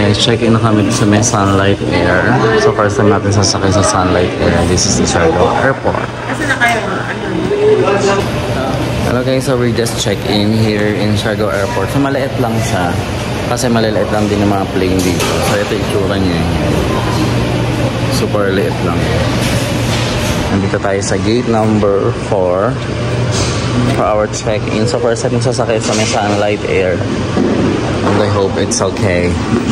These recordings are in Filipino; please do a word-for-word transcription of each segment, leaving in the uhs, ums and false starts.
guys, check-in na kami sa may Sunlight Air. So first time natin sasakay sa Sunlight Air. This is the Siargao Airport. Hello guys, so we just check-in here in Siargao Airport. So maliit lang siya. Kasi maliliit lang din yung mga plane dito. So ito yung itsura niya. Super liit lang. Nandito tayo sa gate number four for our check-in. So first time sasakay sa may Sunlight Air. And I hope it's okay.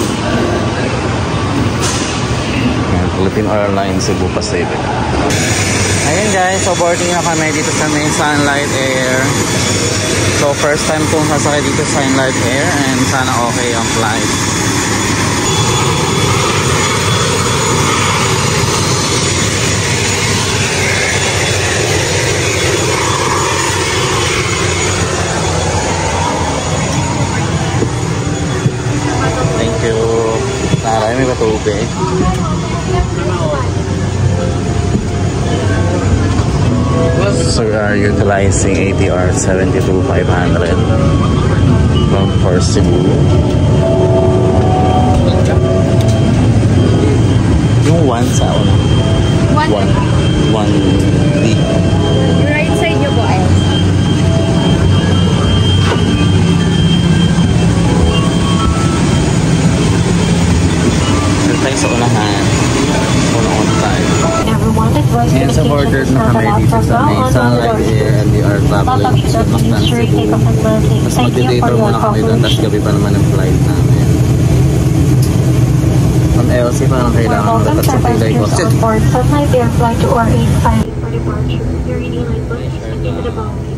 Ayan, Philippine Airlines Cebu Pacific. Ayan guys, so boarding na kami dito sa may Sunlight Air. So first time kong sasakay dito sa Sunlight Air and sana okay ang flight. Thank you. Taray, may patubig. So we are utilizing A T R seventy-two five hundred from for Cebu. Yung one sa una. One. One. One D. Yung right side nyo po ay. Dito tayo sa unahan. Una-una tayo. Yan sa border na kami dito sa may Sunlight Air and we are traveling to Mactan, Cebu. Mas mag-delater muna kami doon, tapos gabi pa naman ang flight namin. From L C pa lang kailangan mo dapat sa Pilay ko. Sunlight Air flight to R eighty-five for departure. Your reading light book is located above you.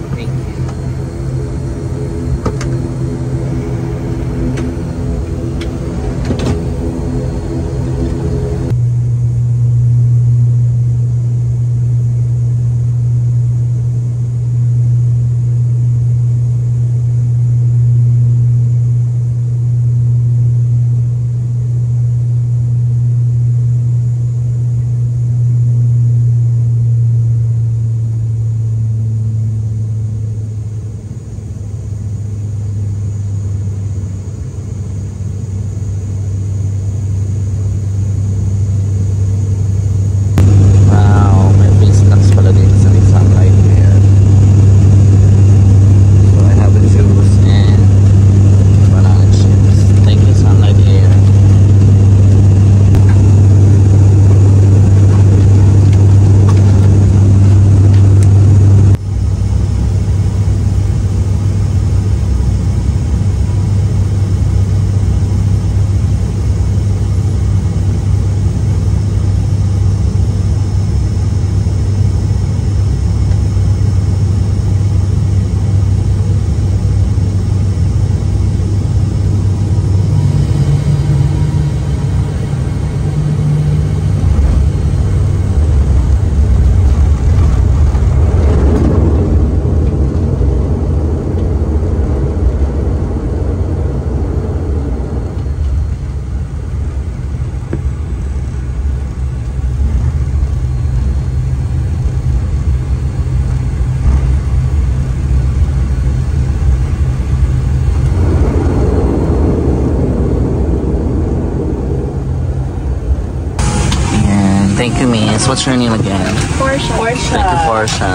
Thank you, miss. What's your name again? Portia. Portia. Thank you, Portia.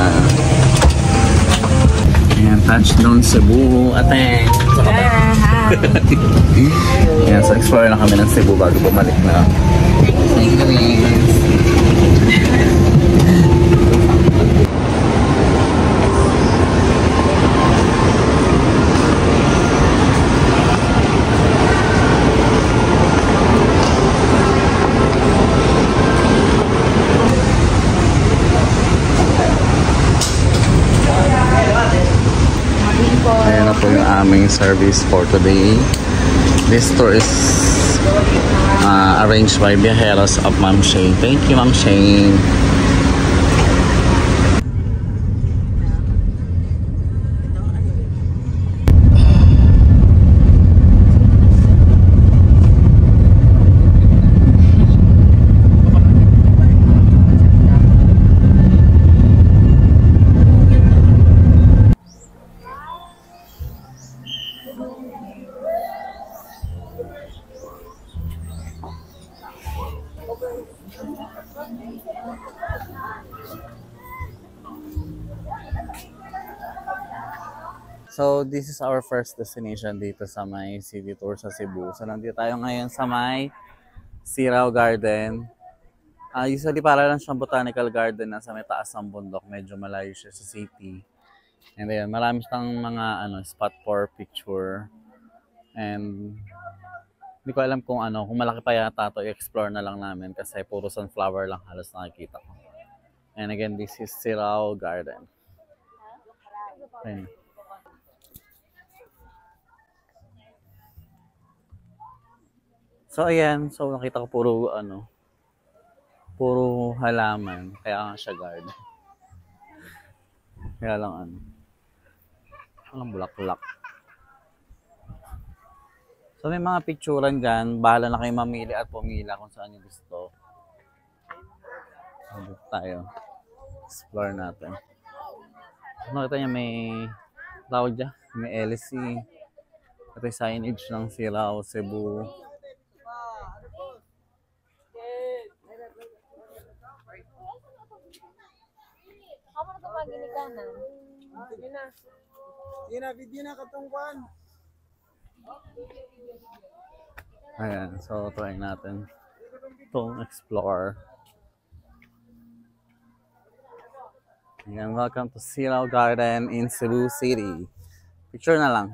Ayan, touchdown Cebu. Ateng. Yeah, hi. Ayan, so explore na kami ng Cebu bago bumalik na. Thank you, miss. Ayan na po yung aming service for today. This tour is uh, arranged by Viajeros of Ma'am Shane. Thank you, Ma'am Shane. So, this is our first destination dito sa may city tour sa Cebu. So, nandito tayo ngayon sa may Sirao Garden. Ah, usually para lang siyang botanical garden na sa may taas ng bundok. Medyo malayo siya sa city. And then, marami siyang mga ano, spot for picture. And hindi ko alam kung ano, kung malaki pa yata ito, i-explore na lang namin kasi puro sunflower lang halos nakikita ko. And again, this is Sirao Garden. Ayun. So ayan, so nakita ko puro ano, puro halaman, kaya nga siya garden. Kaya lang ano, walang bulaklak. So may mga picturean dyan, bahala na kayo mamili at pumila kung saan nyo gusto. So, dito tayo, explore natin. So, nakita nyo may tawag dyan, may L C, ito yung signage ng Sirao, Cebu. Ayan, so try natin itong explore. Ayan, welcome to Sirao Garden in Cebu City. Picture na lang.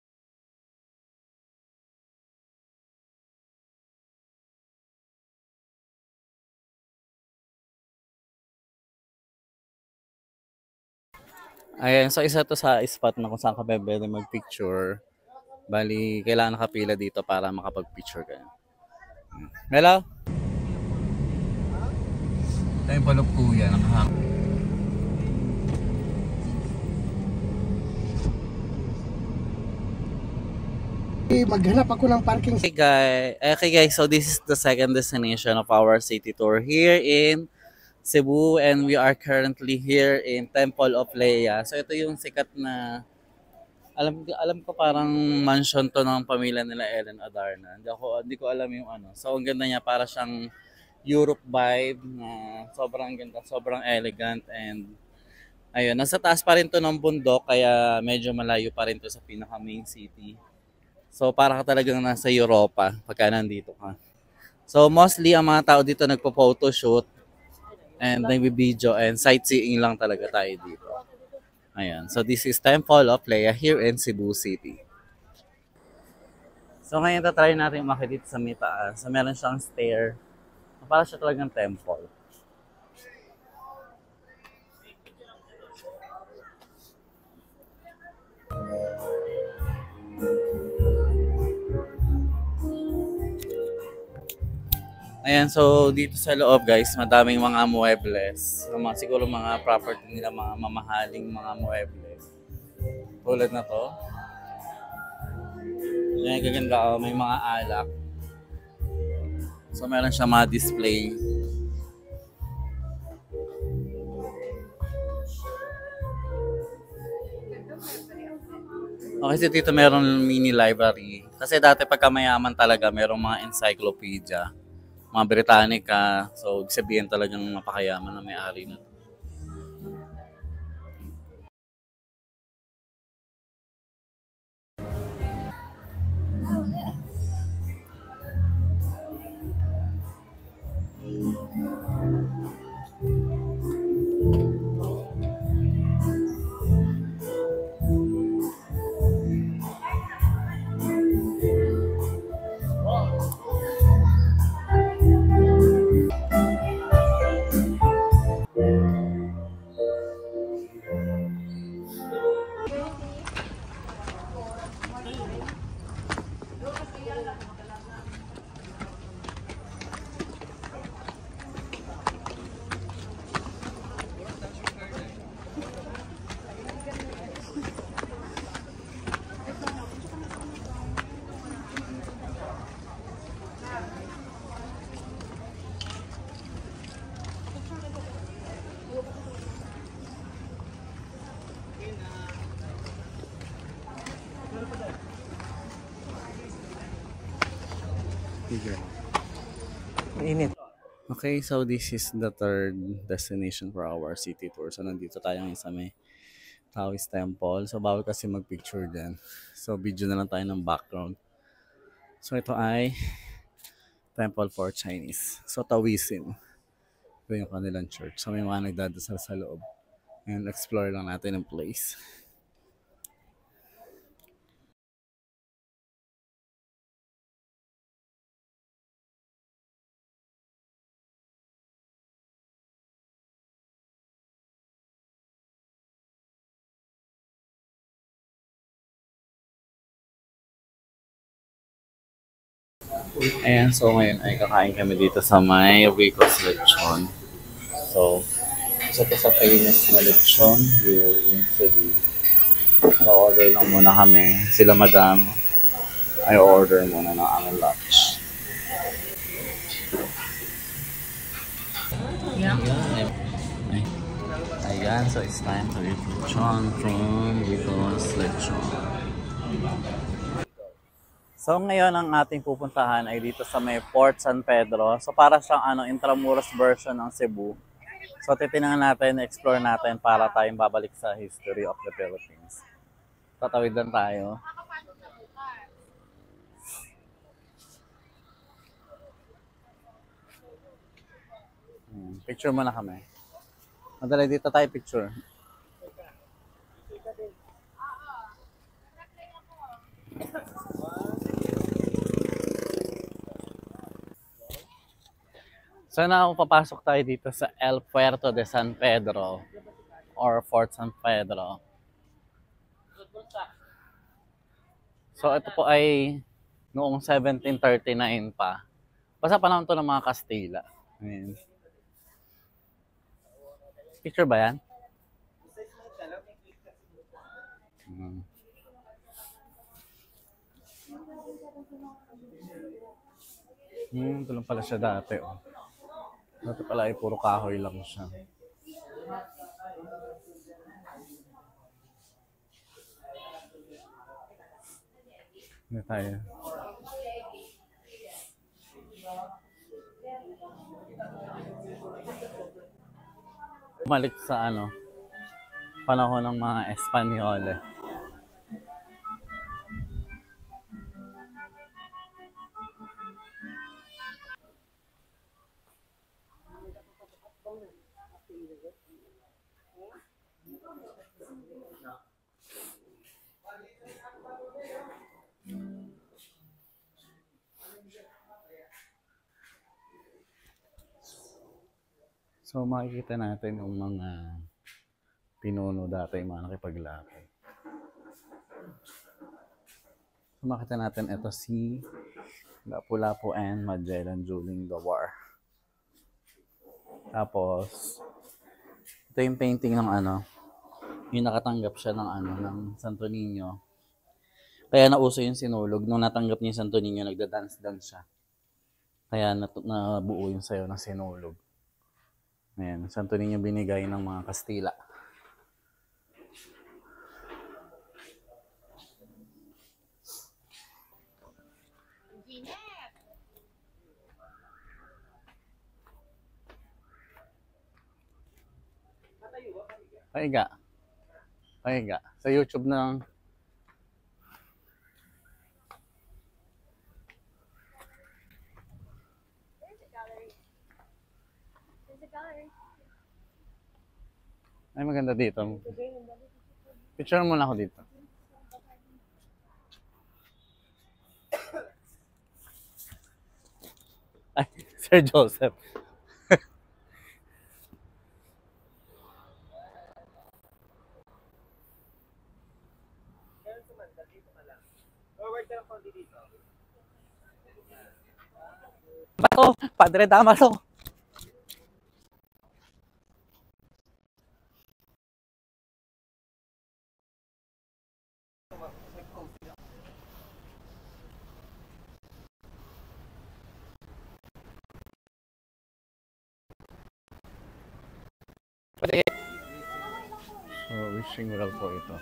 Ayan, so isa to sa spot na kung saan ka pwede mag-picture. Bali, kailangan nakapila dito para makapag-picture kayo. Hello? Ito yung paluktuyan ng hangin. Maghanap ako ng parking. Okay guys, okay guys, so this is the second destination of our city tour here in Cebu, and we are currently here in Temple of Leia. So ito yung sikat na, alam alam ko parang mansion to ng pamilya nila Ellen Adarna. Hindi ako hindi ko alam yung ano. So ang ganda niya, para siyang Europe vibe na sobrang ganda, sobrang elegant, and ayun, nasa taas pa rin to ng bundok kaya medyo malayo pa rin to sa pinaka main city. So para ka talagang nasa Europa pagka nandito ka. So mostly ang mga tao dito nagpo-photoshoot and nagbi-video and sightseeing lang talaga tayo dito. Ayan. So this is Temple of Leia here in Cebu City. So ngayon tatry natin umakyat dito sa may taas. So meron siyang stair. Para siya talagang temple. Ayan, so dito sa loob guys, madaming mga muebles. So, mga, siguro mga property nila, mga mamahaling mga muebles. Tulad na to. Ayan, gaganda, oh, may mga alak. So meron siya mga display. Okay, so dito meron mini library. Kasi dati pagka mayaman talaga, merong mga encyclopedia. Mga Britannica, so sabihin talagang napakayaman na may-ari na. Init. Okay, so this is the third destination for our city tour. So nandito tayo ngayon sa may Taoist Temple. So, bawal kasi mag-picture din. So, video na lang tayo ng background. So, ito ay Temple for Chinese. So, Taoism. Ito yung kanilang church. So, may mga nagdadasal sa loob. And explore lang natin ang place. Ayan, so ngayon ay kakain kami dito sa may Ricos Lechon. So, isa to sa famous na lechon here in Cebu. So, order lang muna kami. Sila madam ay order muna ng aming lunch. Ayan, so it's time to eat lechon from Ricos Lechon. So ngayon ang ating pupuntahan ay dito sa may Port San Pedro. So para siyang ano, intramuros version ng Cebu. So titingnan natin, explore natin para tayong babalik sa history of the Philippines. Tatawid lang tayo. Hmm, picture muna kami. Madali dito tayo picture. So na papasok tayo dito sa El Puerto de San Pedro or Fort San Pedro. So ito po ay noong seventeen thirty-nine pa. Basta panahon to ng mga Kastila. Ayan. Picture ba yan? Hmm. Hmm, ito lang pala siya dati. Oh. Dati pala ay puro kahoy lang siya. Hindi tayo. Bumalik sa ano, panahon ng mga Espanyol. So makikita natin yung mga pinuno dati, yung mga nakipaglakad. So makita natin ito si Lapu-Lapu and Magellan during the war. Tapos ito yung painting ng ano, yung nakatanggap siya ng ano, ng Santo Niño. Kaya nauso yung sinulog. Nung natanggap niya yung Santo Niño, nagda-dance-dance siya. Kaya nat- nabuo yung sayo ng sinulog. Ayan, Santo Niño binigay ng mga Kastila. Pahiga. Pahiga. Sa YouTube ng ay maganda dito. Picture muna ako dito. Ay, Sir Joseph. Bato, Padre Damaso. So, wishing well po ito.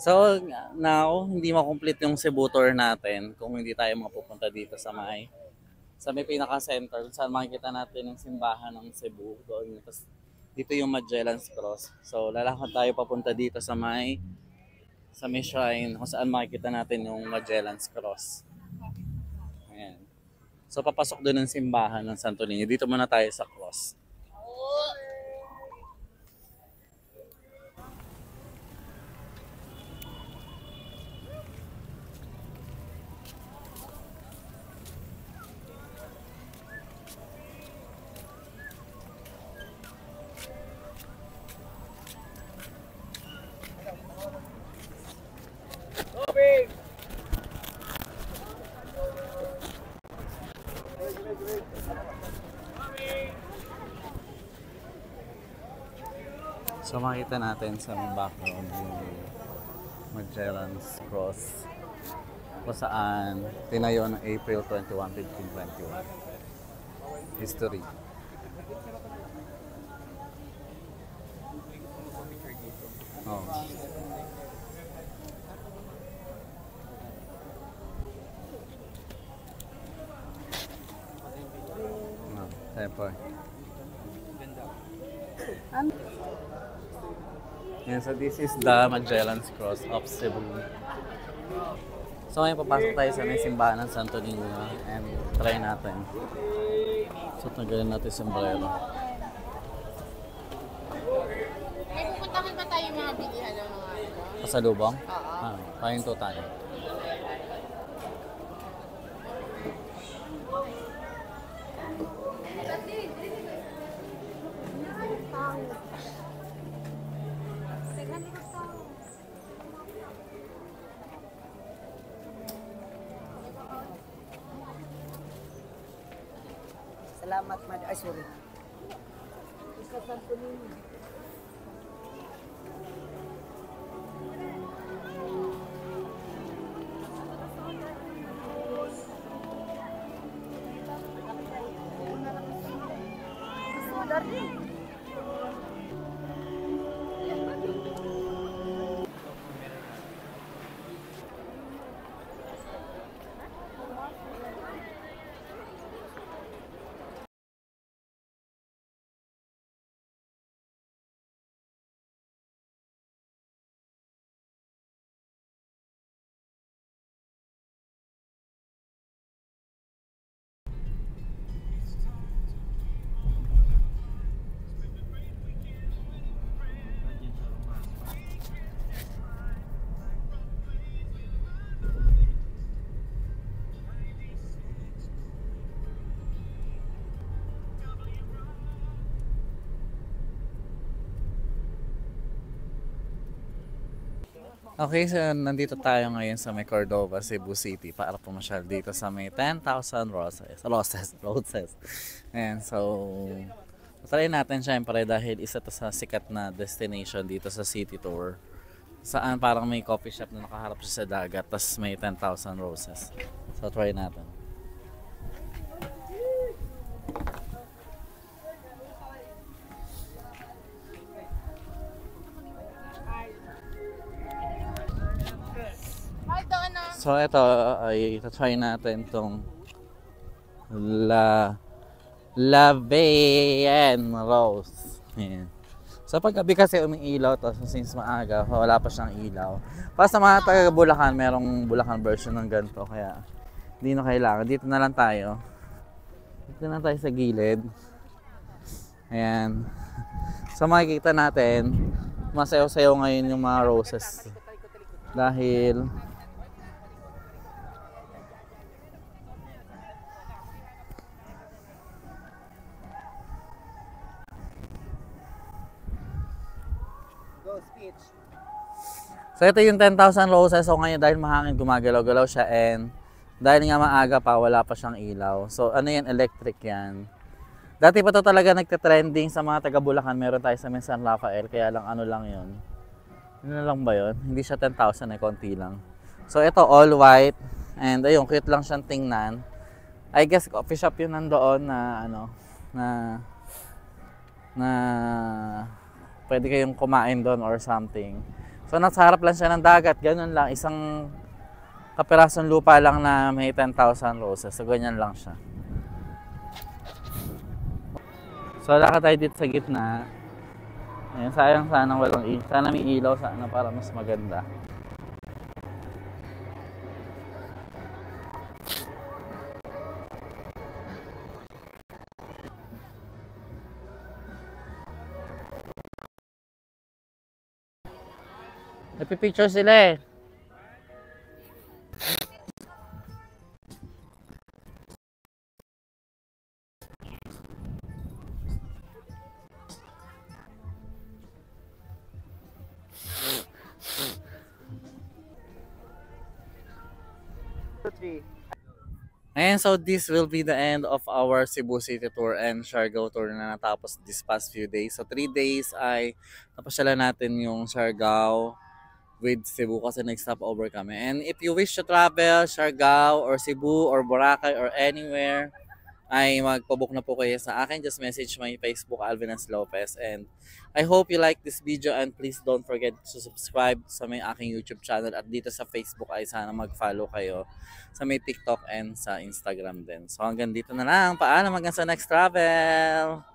So, now, hindi makomplete yung Cebu tour natin kung hindi tayo mapupunta dito sa may sa may pinaka-center saan makikita natin yung simbahan ng Cebu. Doon. Tapos, dito yung Magellan's Cross. So, lalakad tayo papunta dito sa may sa may shrine kung saan makikita natin yung Magellan's Cross. Ayan. So, papasok doon ng simbahan ng Santo Niño. Dito muna tayo sa cross. So makita natin sa background yung Magellan's Cross kung saan tinayo ng April twenty-first, fifteen twenty-one. History. Oh. No, temple. Yeah, so this is the Magellan's Cross of Cebu. So ngayon papasok tayo sa may simbahan ng Santo Niño and try natin. So tanggalin natin yung sombrero. May pupuntahan ba tayo mga bilihan ng mga ano? Pasalubong? Oo. Ah, pahinto tayo. Salamat, Mad. Ay, sorry. Okay, so nandito tayo ngayon sa may Cordova, Cebu City para pumasyal dito sa may ten thousand roses. Roses, roses. Ayan, so try natin syempre dahil isa to sa sikat na destination dito sa city tour. Saan parang may coffee shop na nakaharap siya sa dagat, tas may ten thousand roses. So try natin. So ito ay try natin tong La Lavean Rose. Ayan. So paggabi kasi umiilaw to, so since maaga wala pa siyang ilaw. Para sa mga taga Bulacan, merong Bulacan version ng ganito kaya hindi na kailangan. Dito na lang tayo. Dito na tayo sa gilid. Ayan. So makikita natin masayaw-sayaw ngayon yung mga roses. Dahil so ito yung ten thousand roses. So ngayon dahil mahangin gumagalaw-galaw siya and dahil nga maaga pa wala pa siyang ilaw. So ano yan, electric yan. Dati pa to talaga nagte-trending sa mga taga Bulacan. Meron tayo sa San Rafael kaya lang ano lang yun. Ano na lang ba yun? Hindi siya ten thousand eh, konti lang. So ito all white and ayun, cute lang siyang tingnan. I guess coffee shop yun nandoon na ano na na pwede kayong kumain doon or something. So nasa harap lang siya ng dagat, ganun lang, isang kapirasong lupa lang na may ten thousand roses. So ganyan lang siya. So lakad tayo dito sa gitna. Ayan, sayang sana walang ilaw. Sana may ilaw sana para mas maganda. Nagpipicture sila eh. And so this will be the end of our Cebu City tour and Siargao tour na natapos this past few days. So three days ay napasyalan natin yung Siargao with Cebu kasi nag-stop over kami. And if you wish to travel Siargao or Cebu or Boracay or anywhere, ay magpabook na po kayo sa akin. Just message my Facebook, Alvin S. Lopez. And I hope you like this video and please don't forget to subscribe sa may aking YouTube channel. At dito sa Facebook ay sana mag-follow kayo sa may TikTok and sa Instagram din. So hanggang dito na lang. Paalam hanggang sa next travel!